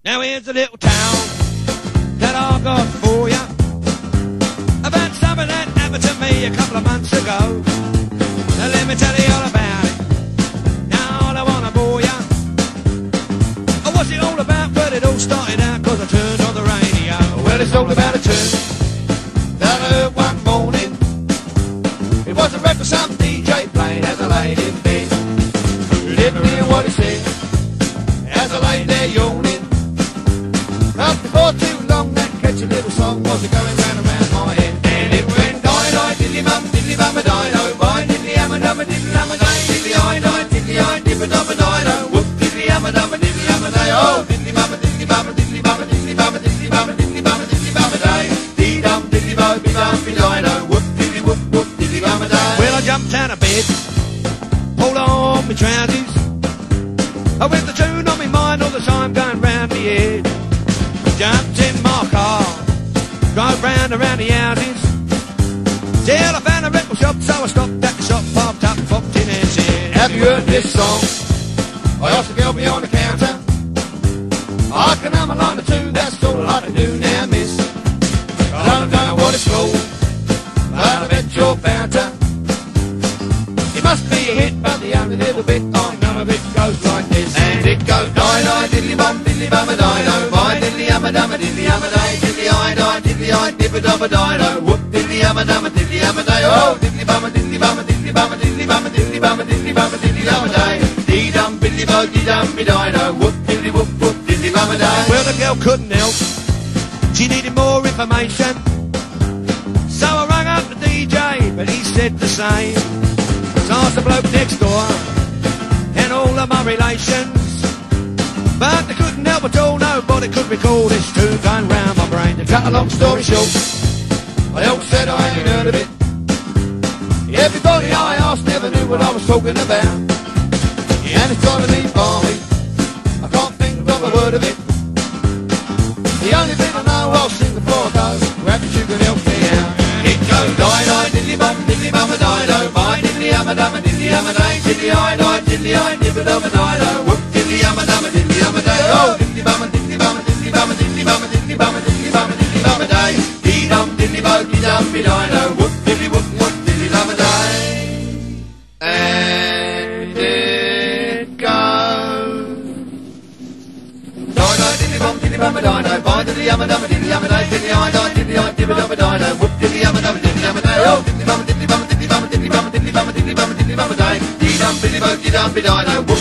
Now here's a little town that I got for ya, about something that happened to me a couple of months ago. Now let me tell you all about it. Now I don't wanna bore ya. Oh, what's it all about? Well, it all started out 'cause I turned on the radio. Well, it's all about a tune that I heard one morning. It was a record some DJ played as I laid in bed. Didn't hear what he said as I lay there yawning. Not before too long, that catchy little song was going round and round my head. And it went die-die, diddly-bum, diddly-bum-a-dino, boy, diddly-am-a-dum-a-diddly-am-a-day, diddly-i-die, diddly-i, dibba-dum-a-dino, whoop, diddly-am-a-dum-a-diddly-am-a-day, oh, diddly-bum-a-diddly-bum-a-diddly-bum-a-diddly-bum-a-diddly-bum-a-day, dee-dum, diddly-bo-bee-bum-be-dino, whoop, diddly-whoop, whoop, diddly-bum-a-day. Well, I jumped out of bed, pulled on my trousers, I with the tune on my mind all the time going round my head. Jumped in my car, drove round around the houses, till I found a record shop, so I stopped at the shop, popped up, popped in and said, have you heard this song? I asked the girl behind the counter, I can hum a line or two, that's all I can do now, miss. I don't know what it's called, but I bet you're bound to. It must be a hit, but the only little bit I know of it goes like this. And it goes die-die, diddly-bum, diddly-bum-a-dino, boy, diddly-am-a-dum-a-diddly-am-a-day, diddly-i-die, diddly-i, dibba-dum-a-dino, whoop, diddly-am-a-dum-a-diddly-am-a-day, oh, diddly-bum-a-diddly-bum-a-diddly-bum-a-diddly-bum-a-diddly-bum-a-day, dee-dum, biddly-bo-dee-dum-be-dino, whoop, diddly-whoop-whoop, diddly-bum-a-day. Well, the girl couldn't help, she needed more information, so I rang up the DJ, but he said the same. So I asked the bloke next door and all of my relations, but they couldn't help at all, nobody could recall this tune going round my brain. To cut a long story short, I all said I ain't heard of it. Everybody I asked never knew what I was talking about, and it's driving me balmy, I can't think of a word of it. The only thing I know, I'll sing before I go, perhaps you can help me out. It goes die-die, diddly-bum, diddly-bum-a-dino, bye, diddly-am-a-dum-a-diddly-am-a-day, diddly-i-die, diddly-i, dibba-dum-a-dino, whoop, diddly-am-a-dum-a-diddly-am-a-day, oh, diddly-bum-a-diddly-bum-a-diddly-bum-a-diddly-bum-a-diddly-bum-a-day, dee-dum, diddly-bo-dee-dum-be-dino, whoop, diddly-whoop-whoop, diddly-bum-a-day. And it goes die-die, diddly-bum, diddly-bum-a-dino, bye, diddly-am-a-dum-a-diddly-am-a-day, diddly-i-die, diddly-i, dibba-dum-a-dino, whoop, diddly-am-a-dum-a-diddly-am-a-day, oh, diddly-bum-a-diddly-bum-a-diddly-bum-a-diddly-bum-a-diddly-bum-a-diddly-bum-a-diddly-bum-a-day, dee-dum, diddly-bo-dee-dum-be-dino,